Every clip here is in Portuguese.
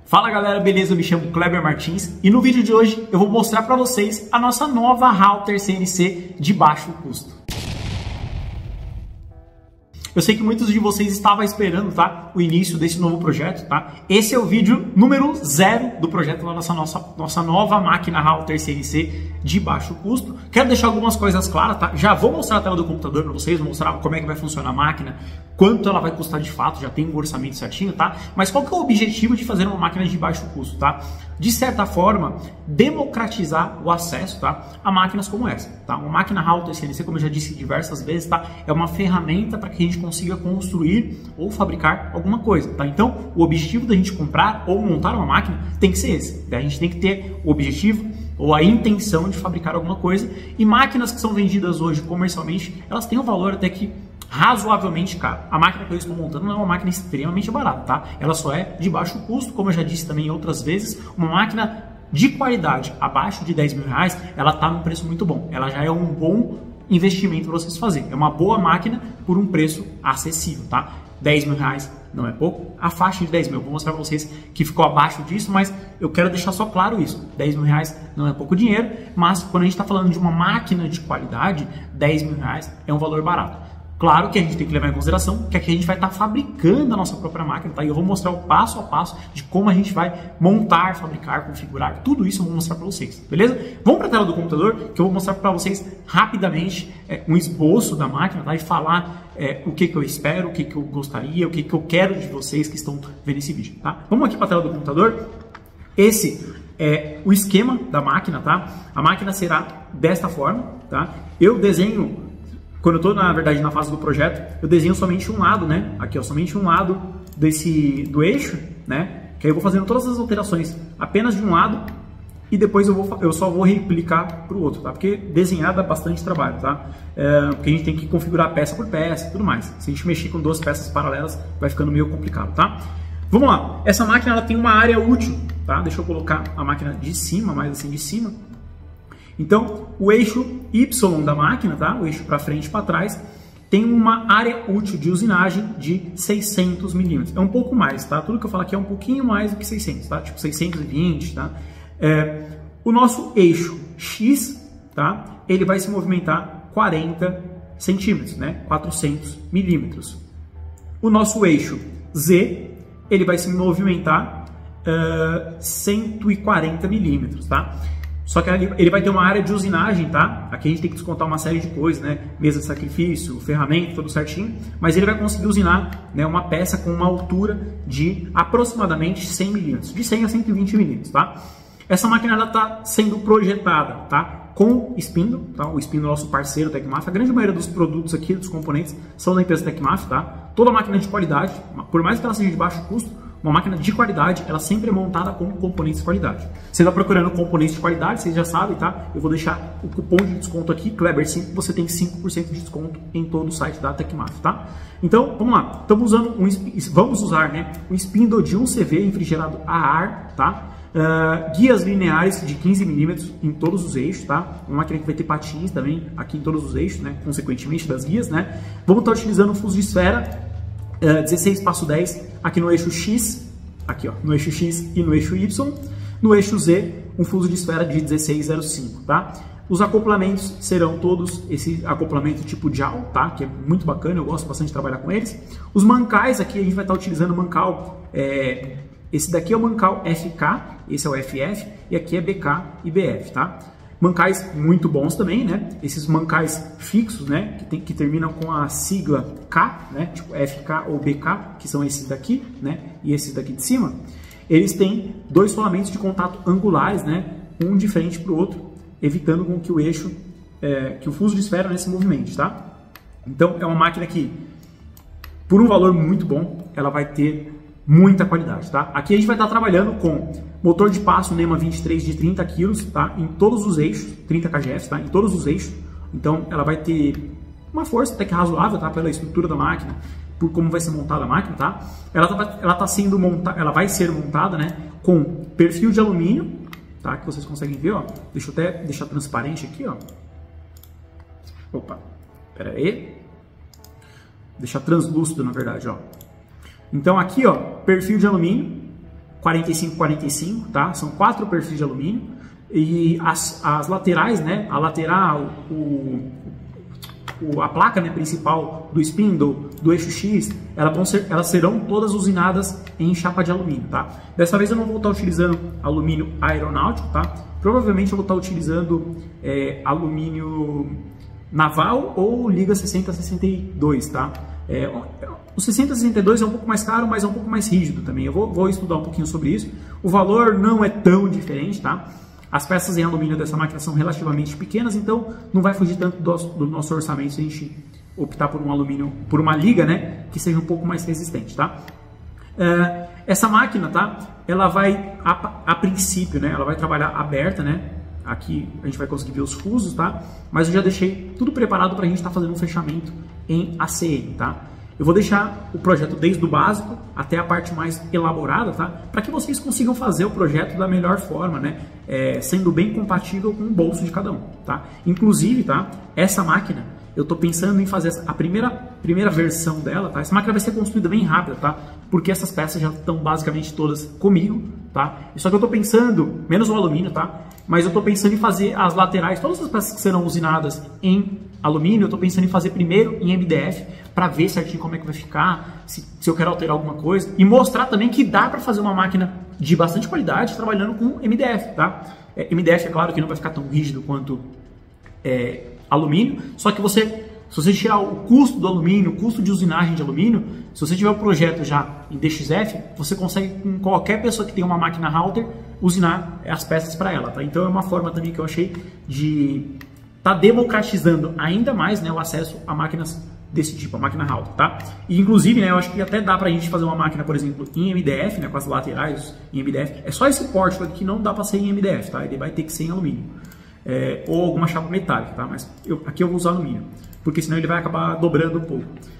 Fala galera, beleza? Eu me chamo Kleber Martins e no vídeo de hoje eu vou mostrar para vocês a nossa nova router CNC de baixo custo. Eu sei que muitos de vocês estavam esperando, tá, o início desse novo projeto, tá? Esse é o vídeo número 0 do projeto da nossa nova máquina router CNC de baixo custo. Quero deixar algumas coisas claras, tá? Já vou mostrar a tela do computador para vocês, vou mostrar como é que vai funcionar a máquina, quanto ela vai custar de fato, já tem um orçamento certinho, tá? Mas qual que é o objetivo de fazer uma máquina de baixo custo, tá? De certa forma, democratizar o acesso, tá, a máquinas como essa, tá? Uma máquina router CNC, como eu já disse diversas vezes, tá? É uma ferramenta para que a gente consiga construir ou fabricar alguma coisa, tá? Então, o objetivo da gente comprar ou montar uma máquina tem que ser esse, tá? A gente tem que ter o objetivo ou a intenção de fabricar alguma coisa, e máquinas que são vendidas hoje comercialmente, elas têm um valor até que razoavelmente caro. A máquina que eu estou montando não é uma máquina extremamente barata, tá? Ela só é de baixo custo, como eu já disse também outras vezes, uma máquina de qualidade abaixo de 10 mil reais, ela está num preço muito bom. Ela já é um bom investimento para vocês fazerem. É uma boa máquina por um preço acessível, tá? 10 mil reais não é pouco. A faixa de 10 mil, vou mostrar para vocês que ficou abaixo disso, mas eu quero deixar só claro isso. 10 mil reais não é pouco dinheiro, mas quando a gente está falando de uma máquina de qualidade, 10 mil reais é um valor barato. Claro que a gente tem que levar em consideração que aqui a gente vai estar fabricando a nossa própria máquina, tá? E eu vou mostrar o passo a passo de como a gente vai montar, fabricar, configurar, tudo isso eu vou mostrar para vocês, beleza? Vamos para a tela do computador que eu vou mostrar para vocês rapidamente um esboço da máquina, tá? E falar o que eu espero, o que eu gostaria, o que eu quero de vocês que estão vendo esse vídeo, tá? Vamos aqui para a tela do computador. Esse é o esquema da máquina, tá? A máquina será desta forma, tá? Eu desenho. Quando eu estou, na verdade, na fase do projeto, eu desenho somente um lado, né? Aqui, ó, somente um lado do eixo, né? Que aí eu vou fazendo todas as alterações apenas de um lado e depois eu só vou replicar para o outro, tá? Porque desenhar dá bastante trabalho, tá? Porque a gente tem que configurar peça por peça e tudo mais. Se a gente mexer com duas peças paralelas, vai ficando meio complicado, tá? Vamos lá. Essa máquina, ela tem uma área útil, tá? Deixa eu colocar a máquina de cima, mais assim de cima. Então, o eixo Y da máquina, tá? O eixo para frente e para trás, tem uma área útil de usinagem de 600 milímetros. É um pouco mais, tá? Tudo que eu falo aqui é um pouquinho mais do que 600, tá? Tipo 620, tá? O nosso eixo X, tá? Ele vai se movimentar 40 centímetros, né? 400 milímetros. O nosso eixo Z, ele vai se movimentar 140 milímetros, tá? Só que ele vai ter uma área de usinagem, tá? Aqui a gente tem que descontar uma série de coisas, né? Mesa de sacrifício, ferramenta, tudo certinho. Mas ele vai conseguir usinar, né, uma peça com uma altura de aproximadamente 100 milímetros. De 100 a 120 milímetros, tá? Essa máquina, ela está sendo projetada, tá? Com Spindle, tá? O Spindle é nosso parceiro Tecmaf. A grande maioria dos produtos aqui, dos componentes, são da empresa Tecmaf, tá? Toda máquina de qualidade, por mais que ela seja de baixo custo, uma máquina de qualidade, ela sempre é montada com componentes de qualidade. Você está procurando componentes de qualidade, vocês já sabem, tá? Eu vou deixar o cupom de desconto aqui, Kleber5, você tem 5% de desconto em todo o site da Tecmaf, tá? Então, vamos lá. Vamos usar, né, um Spindle de 1CV refrigerado a ar, tá? Guias lineares de 15 milímetros em todos os eixos, tá? Uma máquina que vai ter patins também aqui em todos os eixos, né? Consequentemente das guias, né? Vamos estar utilizando um fuso de esfera 16/10 aqui no eixo X, aqui ó, no eixo X e no eixo Y. No eixo Z, um fuso de esfera de 16/05, tá? Os acoplamentos serão todos esse acoplamento tipo JAL, tá? Que é muito bacana, eu gosto bastante de trabalhar com eles. Os mancais aqui, a gente vai estar utilizando o mancal, esse daqui é o mancal FK, esse é o FF, e aqui é BK e BF, tá? Mancais muito bons também, né? Esses mancais fixos, né? Que terminam com a sigla K, né? Tipo FK ou BK, que são esses daqui, né? E esses daqui de cima. Eles têm dois rolamentos de contato angulares, né? Um de frente para o outro, evitando com que o eixo, que o fuso de esfera, né, se movimente, tá? Então é uma máquina que, por um valor muito bom, ela vai ter muita qualidade, tá? Aqui a gente vai estar trabalhando com motor de passo NEMA 23 de 30 kg, tá? Em todos os eixos, 30 kgf, tá? Em todos os eixos. Então ela vai ter uma força até que razoável, tá? Pela estrutura da máquina, por como vai ser montada a máquina, tá? Ela vai ser montada, né, com perfil de alumínio, tá? Que vocês conseguem ver, ó. Deixa eu até deixar transparente aqui, ó. Opa, pera aí. Deixar translúcido, na verdade, ó. Então aqui, ó, perfil de alumínio 45-45, tá? São 4 perfis de alumínio. E as laterais, né? A lateral, a placa, né, principal do spindle, do eixo X, elas serão todas usinadas em chapa de alumínio, tá? Dessa vez eu não vou estar utilizando alumínio aeronáutico, tá? Provavelmente eu vou estar utilizando alumínio naval ou liga 60-62, tá? O 60-62 é um pouco mais caro, mas é um pouco mais rígido também. Eu vou estudar um pouquinho sobre isso. O valor não é tão diferente, tá? As peças em alumínio dessa máquina são relativamente pequenas, então não vai fugir tanto do nosso orçamento se a gente optar por um alumínio, por uma liga, né, que seja um pouco mais resistente, tá? Essa máquina, tá? Ela vai, a princípio, né, ela vai trabalhar aberta, né? Aqui a gente vai conseguir ver os fusos, tá? Mas eu já deixei tudo preparado para a gente estar fazendo um fechamento em ACM, tá? Eu vou deixar o projeto desde o básico até a parte mais elaborada, tá? Para que vocês consigam fazer o projeto da melhor forma, né? Sendo bem compatível com o bolso de cada um, tá? Inclusive, tá? Essa máquina, eu estou pensando em fazer a primeira versão dela, tá? Essa máquina vai ser construída bem rápida, tá? Porque essas peças já estão basicamente todas comigo, tá? Só que eu estou pensando, menos o alumínio, tá? Mas eu estou pensando em fazer as laterais, todas as peças que serão usinadas em alumínio, eu estou pensando em fazer primeiro em MDF, para ver certinho como é que vai ficar, se eu quero alterar alguma coisa, e mostrar também que dá para fazer uma máquina de bastante qualidade trabalhando com MDF, tá? MDF é claro que não vai ficar tão rígido quanto alumínio, só que se você tirar o custo do alumínio, o custo de usinagem de alumínio, se você tiver o projeto já em DXF, você consegue com qualquer pessoa que tem uma máquina Halter usinar as peças para ela, tá? Então é uma forma também que eu achei de tá democratizando ainda mais, né, o acesso a máquinas desse tipo, a máquina Halter, tá? E inclusive, né, eu acho que até dá pra gente fazer uma máquina, por exemplo, em MDF, né, com as laterais em MDF. É só esse pórtico aqui que não dá pra ser em MDF, tá? Ele vai ter que ser em alumínio. Ou alguma chapa metálica, tá? Mas aqui eu vou usar alumínio, porque senão ele vai acabar dobrando um pouco.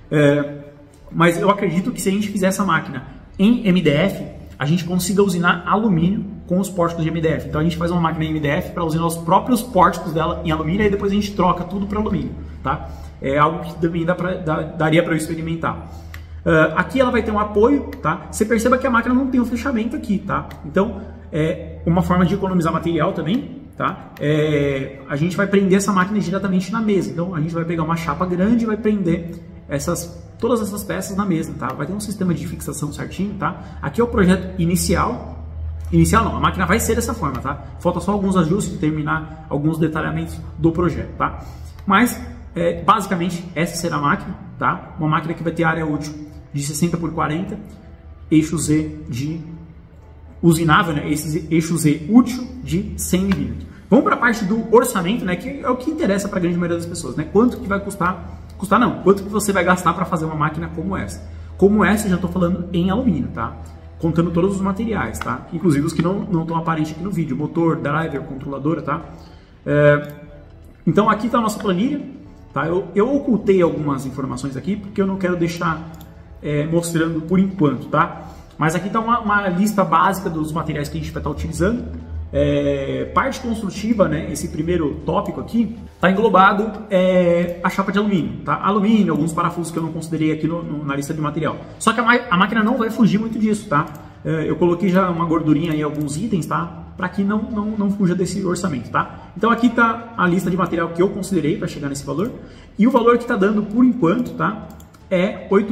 Mas eu acredito que se a gente fizer essa máquina em MDF, a gente consiga usinar alumínio com os pórticos de MDF. Então a gente faz uma máquina em MDF para usinar os próprios pórticos dela em alumínio e depois a gente troca tudo para alumínio, tá? É algo que também daria para eu experimentar. Aqui ela vai ter um apoio, tá? Você perceba que a máquina não tem um fechamento aqui, tá? Então é uma forma de economizar material também, tá? A gente vai prender essa máquina diretamente na mesa. Então a gente vai pegar uma chapa grande e vai prender todas essas peças na mesa, tá? Vai ter um sistema de fixação certinho, tá? Aqui é o projeto inicial. Inicial não, a máquina vai ser dessa forma, tá? Falta só alguns ajustes e terminar alguns detalhamentos do projeto, tá? Mas basicamente essa será a máquina, tá? Uma máquina que vai ter área útil de 60 por 40, eixo Z de usinável, né? Esse eixo Z útil de 100 milímetros. Vamos para a parte do orçamento, né? Que é o que interessa para a grande maioria das pessoas, né? Quanto que vai custar? Custar não, quanto que você vai gastar para fazer uma máquina como essa? Como essa, eu já estou falando em alumínio, tá? Contando todos os materiais, tá? Inclusive os que não estão aparentes aqui no vídeo, motor, driver, controladora, tá? Então aqui está a nossa planilha, tá? Eu ocultei algumas informações aqui porque eu não quero deixar mostrando por enquanto, tá? Mas aqui está uma lista básica dos materiais que a gente vai estar utilizando. Parte construtiva, né? Esse primeiro tópico aqui está englobado a chapa de alumínio, tá? Alumínio, alguns parafusos que eu não considerei aqui na lista de material. Só que a máquina não vai fugir muito disso, tá? Eu coloquei já uma gordurinha em alguns itens, tá? Para que não fuja desse orçamento, tá? Então aqui está a lista de material que eu considerei para chegar nesse valor. E o valor que está dando por enquanto, tá? É R$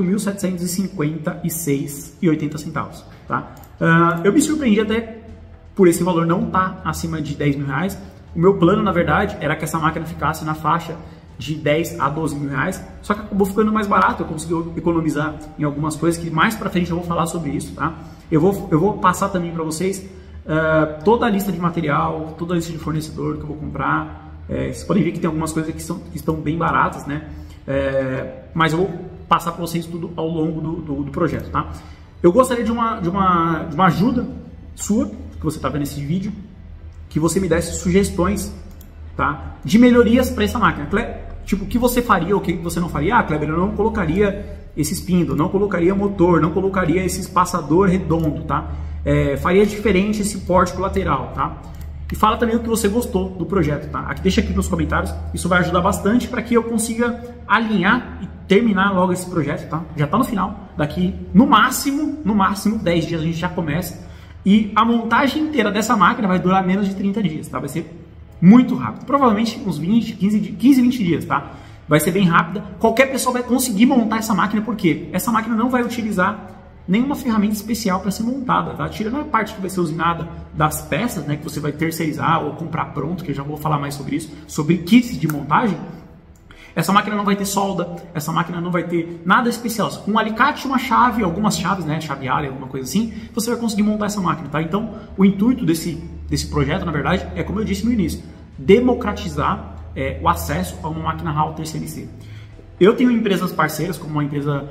8.756,80, tá? Eu me surpreendi até por esse valor não estar acima de R$ 10.000. O meu plano, na verdade, era que essa máquina ficasse na faixa de 10 a 12 mil reais, só que acabou ficando mais barato. Eu consegui economizar em algumas coisas que mais pra frente eu vou falar sobre isso, tá? Eu vou passar também para vocês toda a lista de material, toda a lista de fornecedor que eu vou comprar. Vocês podem ver que tem algumas coisas que estão bem baratas, né? Mas eu vou passar para vocês tudo ao longo do projeto, tá? Eu gostaria de uma ajuda sua, que você está vendo esse vídeo, que você me desse sugestões, tá, de melhorias para essa máquina. Tipo, o que você faria ou o que você não faria? Ah, Kleber, eu não colocaria esse spindle, não colocaria motor, não colocaria esse espaçador redondo, tá? Faria diferente esse pórtico lateral, tá? E fala também o que você gostou do projeto, tá? Deixa aqui nos comentários, isso vai ajudar bastante para que eu consiga alinhar e terminar logo esse projeto, tá? Já tá no final, daqui no máximo 10 dias a gente já começa. E a montagem inteira dessa máquina vai durar menos de 30 dias, tá? Vai ser muito rápido. Provavelmente uns 15, 20 dias, tá? Vai ser bem rápida. Qualquer pessoa vai conseguir montar essa máquina, porque essa máquina não vai utilizar nenhuma ferramenta especial para ser montada, tá? Tirando a parte que vai ser usinada das peças, né, que você vai terceirizar ou comprar pronto, que eu já vou falar mais sobre isso, sobre kits de montagem. Essa máquina não vai ter solda, essa máquina não vai ter nada especial. Com um alicate, uma chave, algumas chaves, né, chave alha, alguma coisa assim, você vai conseguir montar essa máquina, tá? Então, o intuito desse projeto, na verdade, é, como eu disse no início, democratizar o acesso a uma máquina Halter CNC. Eu tenho empresas parceiras, como a empresa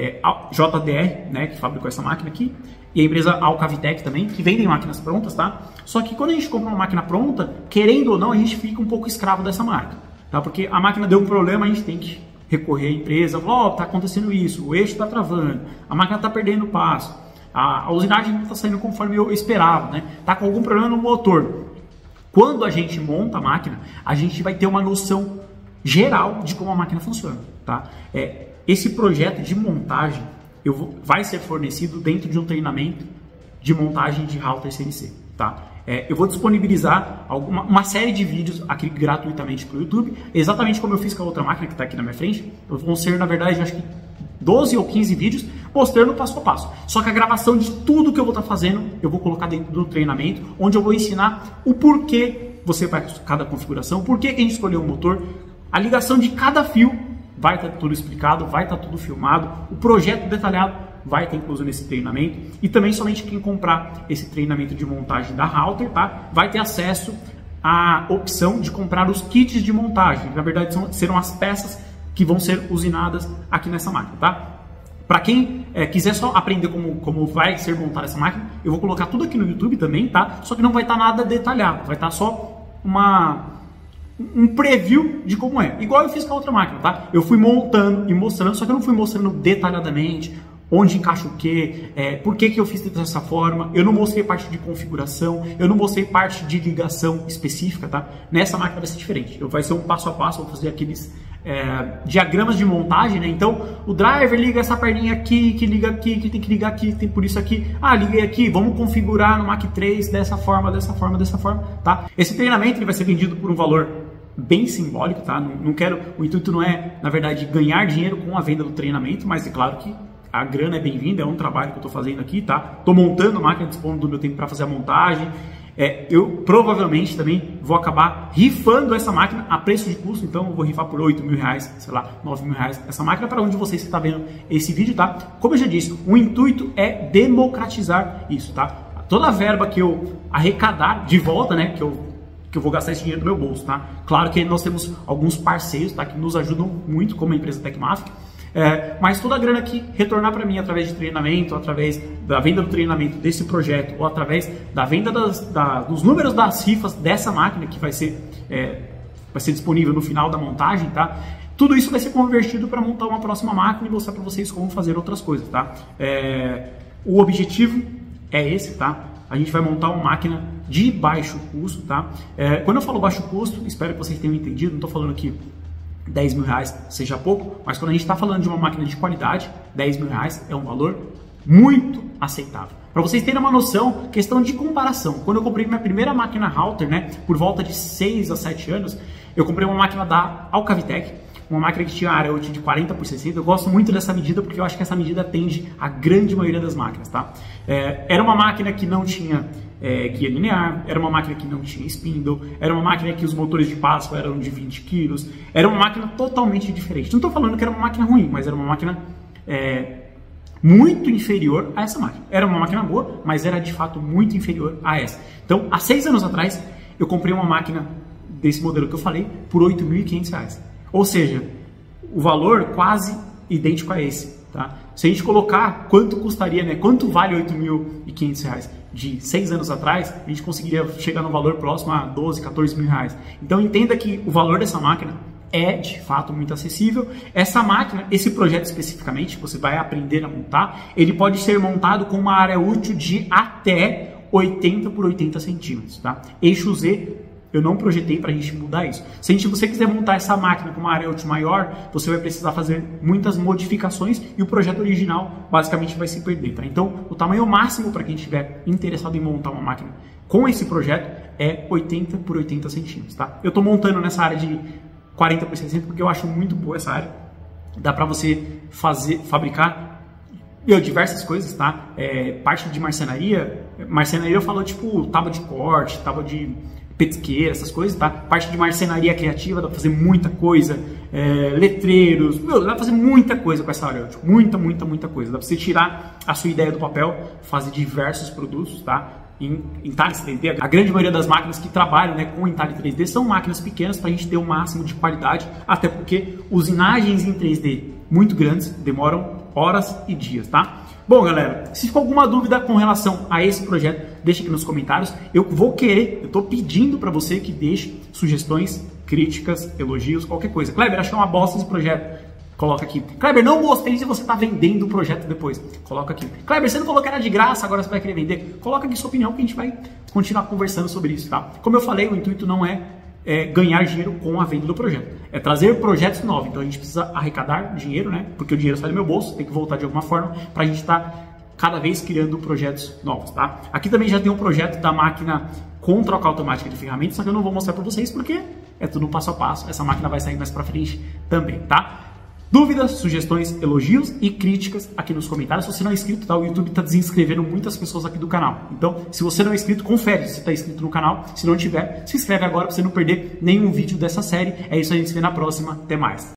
JDR, né, que fabricou essa máquina aqui, e a empresa Alcavitec também, que vendem máquinas prontas, tá? Só que quando a gente compra uma máquina pronta, querendo ou não, a gente fica um pouco escravo dessa marca, tá? Porque a máquina deu um problema, a gente tem que recorrer à empresa, tá acontecendo isso, o eixo está travando, a máquina está perdendo passo, a usinagem não está saindo conforme eu esperava, né? Tá com algum problema no motor. Quando a gente monta a máquina, a gente vai ter uma noção geral de como a máquina funciona, tá? Esse projeto de montagem vai ser fornecido dentro de um treinamento de montagem de Halter CNC, tá? Eu vou disponibilizar uma série de vídeos aqui gratuitamente para o YouTube, exatamente como eu fiz com a outra máquina que está aqui na minha frente. Vão ser, na verdade, acho que 12 ou 15 vídeos mostrando passo a passo. Só que a gravação de tudo que eu vou estar fazendo, eu vou colocar dentro do treinamento, onde eu vou ensinar o porquê você faz cada configuração, por que a gente escolheu o motor, a ligação de cada fio, vai estar tudo explicado, vai estar tudo filmado, o projeto detalhado vai estar incluso nesse treinamento, e também somente quem comprar esse treinamento de montagem da Halter, tá, vai ter acesso à opção de comprar os kits de montagem, que na verdade serão as peças que vão ser usinadas aqui nessa máquina, tá? Para quem quiser só aprender como vai ser montada essa máquina, eu vou colocar tudo aqui no YouTube também, tá? Só que não vai estar nada detalhado, vai estar só um preview de como é. Igual eu fiz com a outra máquina, tá? Eu fui montando e mostrando, só que eu não fui mostrando detalhadamente onde encaixa o quê, por que eu fiz dessa forma. Eu não mostrei parte de configuração, eu não mostrei parte de ligação específica, tá? Nessa máquina vai ser diferente. Vai ser um passo a passo, vou fazer aqueles diagramas de montagem, né? Então, o driver liga essa perninha aqui, que liga aqui, que tem que ligar aqui, tem por isso aqui. Liguei aqui, vamos configurar no Mach 3 dessa forma, tá? Esse treinamento ele vai ser vendido por um valor bem simbólico, tá? O intuito não é, na verdade, ganhar dinheiro com a venda do treinamento, mas é claro que a grana é bem-vinda, é um trabalho que eu estou fazendo aqui, tá? Estou montando a máquina, dispondo do meu tempo para fazer a montagem. Eu provavelmente também vou acabar rifando essa máquina a preço de custo, então eu vou rifar por R$8.000, sei lá, R$9.000 essa máquina para onde você está vendo esse vídeo, tá? Como eu já disse, o intuito é democratizar isso, tá? Toda a verba que eu arrecadar de volta, né, que eu vou gastar esse dinheiro do meu bolso, tá? Claro que nós temos alguns parceiros, tá, que nos ajudam muito, como a empresa Tecmaf, mas toda a grana que retornar para mim através de treinamento, através da venda do treinamento desse projeto, ou através da venda dos números das rifas dessa máquina que vai ser disponível no final da montagem, tá? Tudo isso vai ser convertido para montar uma próxima máquina e mostrar para vocês como fazer outras coisas, tá? O objetivo é esse, tá? A gente vai montar uma máquina de baixo custo, tá? Quando eu falo baixo custo, espero que vocês tenham entendido, não estou falando que R$10.000 seja pouco, mas quando a gente está falando de uma máquina de qualidade, R$10.000 é um valor muito aceitável. Para vocês terem uma noção, questão de comparação, quando eu comprei minha primeira máquina Halter, né, por volta de 6 a 7 anos, eu comprei uma máquina da Alcavitec, uma máquina que tinha área útil de 40 por 60. Eu gosto muito dessa medida porque eu acho que essa medida atende a grande maioria das máquinas, tá? Era uma máquina que não tinha guia linear, era uma máquina que não tinha spindle, era uma máquina que os motores de passo eram de 20 quilos, era uma máquina totalmente diferente. Não estou falando que era uma máquina ruim, mas era uma máquina muito inferior a essa máquina. Era uma máquina boa, mas era de fato muito inferior a essa. Então, há 6 anos atrás, eu comprei uma máquina desse modelo que eu falei por R$8.500. Ou seja, o valor quase idêntico a esse, tá? Se a gente colocar quanto custaria, né? Quanto vale R$8.500 de 6 anos atrás, a gente conseguiria chegar no valor próximo a 12, 14 mil reais. Então entenda que o valor dessa máquina é de fato muito acessível. Essa máquina, esse projeto especificamente, que você vai aprender a montar, ele pode ser montado com uma área útil de até 80 por 80 centímetros, tá? Eixo Z, Eu não projetei para a gente mudar isso. Se você quiser montar essa máquina com uma área útil maior, você vai precisar fazer muitas modificações e o projeto original basicamente vai se perder, tá? Então, o tamanho máximo para quem estiver interessado em montar uma máquina com esse projeto é 80 por 80 centímetros, tá? Eu estou montando nessa área de 40 por 60 porque eu acho muito boa essa área. Dá para você fabricar diversas coisas, tá? Parte de marcenaria eu falo tipo tábua de corte, tábua de petisqueira, essas coisas, tá? Parte de marcenaria criativa, dá pra fazer muita coisa, letreiros, dá pra fazer muita coisa com essa área, tipo, muita coisa. Dá pra você tirar a sua ideia do papel, fazer diversos produtos, tá? Em entalhes 3D, a grande maioria das máquinas que trabalham, né, com entalhe 3D são máquinas pequenas para a gente ter o máximo de qualidade, até porque usinagens em 3D muito grandes demoram horas e dias, tá? Bom, galera, se ficou alguma dúvida com relação a esse projeto, deixa aqui nos comentários. Eu tô pedindo para você que deixe sugestões, críticas, elogios, qualquer coisa. Kleber, achei uma bosta esse projeto. Coloca aqui. Kleber, não gostei se você está vendendo o projeto depois. Coloca aqui. Kleber, você não falou que era de graça, agora você vai querer vender. Coloca aqui sua opinião que a gente vai continuar conversando sobre isso, tá? Como eu falei, o intuito não é ganhar dinheiro com a venda do projeto. É trazer projetos novos. Então a gente precisa arrecadar dinheiro, né? Porque o dinheiro sai do meu bolso, tem que voltar de alguma forma para a gente estar cada vez criando projetos novos, tá? Aqui também já tem um projeto da máquina com troca automática de ferramentas, só que eu não vou mostrar para vocês porque é tudo passo a passo. Essa máquina vai sair mais para frente também, tá? Dúvidas, sugestões, elogios e críticas aqui nos comentários. Se você não é inscrito, tá? O YouTube está desinscrevendo muitas pessoas aqui do canal. Então, se você não é inscrito, confere se está inscrito no canal. Se não tiver, se inscreve agora para você não perder nenhum vídeo dessa série. É isso, a gente se vê na próxima. Até mais.